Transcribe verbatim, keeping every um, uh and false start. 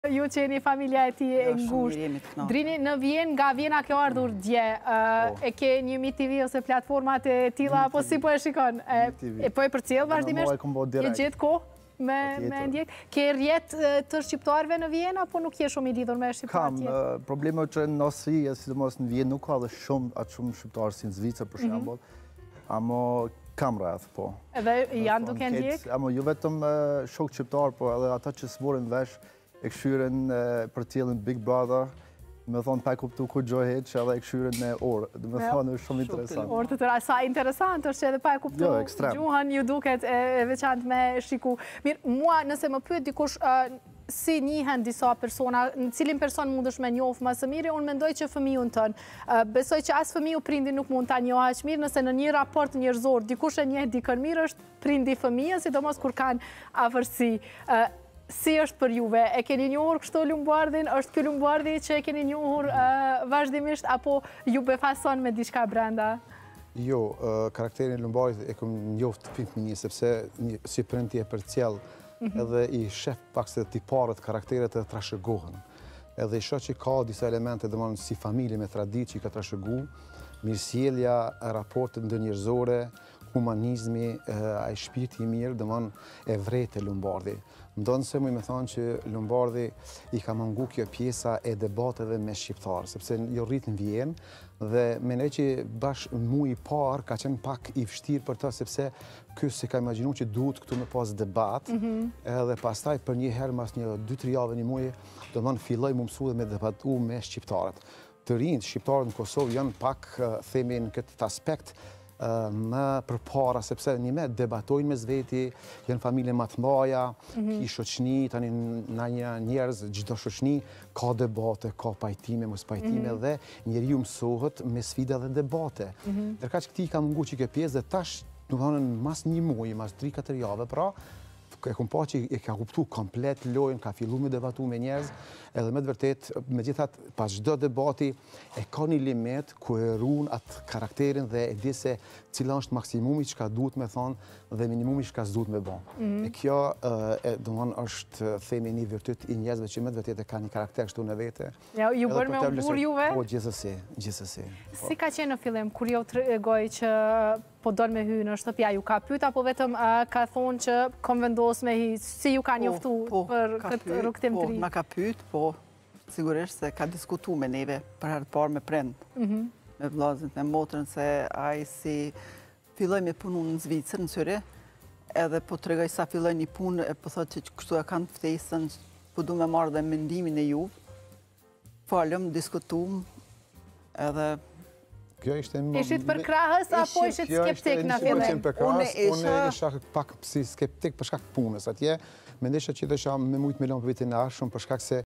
Ju që jeni familja e ti e ngushtë. Drini, në Vjenë, nga Vjena ke ardhur dje. E ke një Mi T V ose platformat e tila, apo si po e shikon? Po e për cilë vazhdimisht? Je gjithë ko me ndjek? Ke rjet të shqiptarve në Vjenë, apo nuk je shumë i lidhur me shqiptar tje? Kam, probleme që në nësi, si të mos në Vjenë, nuk ka dhe shumë atë shumë shqiptarë si në Zvicër, për shembull. Amo kam rreth, po. Edhe janë duke ndjek? Amo ju vetëm shok shqiptar, po edhe ata që s'morin vesh, e këshyren për tjelën Big Brother, me thonë pa kuptu ku gjohet që edhe e këshyren në orë. Dhe me thonë është shumë interesant. Orë të tëra, sa interesant është që edhe pa e kuptu gjuhën ju duket e veçant me shiku. Mirë, mua nëse më pyet dikush si njihen disa persona, në cilin person mund është me njofë më së miri, unë mendoj që fëmijun tënë. Besoj që asë fëmiju prindi nuk mund ta njoha që mirë, nëse në një raport njërzor, dikush e njeh dikën mirë është prindi fëmijën, sidomos kur kanë afërsi. Si është për juve? E keni njohur kështu Lumbardhin? Është kjo Lumbardhi që e keni njohur vazhdimisht, apo ju befason me diçka brenda? Jo, karakterin Lumbardhit e kom njoft të pimpë një, sepse si prindi e për cjellë, edhe i shef pak se tiparët karakteret e trashëgohen. Edhe i shoh që ka disa elemente, dhe mënë si familje me tradit që i ka trashëgu, mirësjellja, raportet ndërnjerëzore, humanizmi, ai shpirti i mirë, dhe mënë e vrejtë e Lumbardhi. Ndonë se mu i me thonë që Lumbardhi i ka mungu kjo pjesa e debateve me shqiptarë, sepse jo rritë në Vjenë, dhe menej që bashkë mu i parë ka qenë pak i vështirë për të, sepse kësë se ka imaginu që duhet këtu me pas debat, edhe pastaj për një herë mas një dy tre javë një muje, do mënë filloj mu mësu dhe me debatu me shqiptarët. Të rinjë, shqiptarët në Kosovë janë pak, themi në këtë aspekt, më përpara, sepse një me debatojnë me zveti, janë familje më të mbaja, ki shoqni, tani na një njerëz, gjithdo shoqni, ka debate, ka pajtime, mos pajtime, dhe njeri ju mësohet me sfida dhe debate. Dërka që këti ka mungu që ke pjesë, dhe tash, nuk hanën mas një muj, mas tri katër jave, pra, e kom pa që e ka kuptu komplet lojnë, ka fillu me debatu me njerëz, edhe me të vërtet, me gjithat, pas çdo debati, e ka një limit ku e ruan atë karakterin dhe e di se cila është maksimumi që ka duhet me thonë dhe minimumi që ka s'duhet me bon. E kjo, do mënë, është themi një virtyt i njerëzve që me të vërtet e ka një karakter kështu në vete. Ja, ju bërë me umbur juve? Po, gjithësësi, gjithësësi. Si ka qenë në fillim, kur jo të regoj që po donë me hy në shtëpja, ju ka pyta, po vetëm ka thonë që kom vendos me hy, si ju ka njoftu për këtë rukëtim të ri? Po, ma ka pyt, po, sigurisht se ka diskutu me neve për herë parë me prend, me vllazën, me motrën, se a i si filloj me punu në Zvicër, në Syri, edhe po të regoj sa filloj një punë, e po thot që kështu e kanë ftesën, po du me marrë dhe mendimin e juve, falëm, diskutum, edhe Ishit për krahës, apo ishit skeptik në fillim? Ishit për krahës, unë isha pak si skeptik për shkak punës atje. Me ndesha që isha me mujtë milion për vitin e arshëm, për shkak se